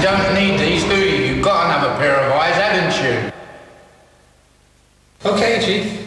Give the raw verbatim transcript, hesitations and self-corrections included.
you don't need these, do you? You've got another pair of eyes, haven't you? Okay, Chief.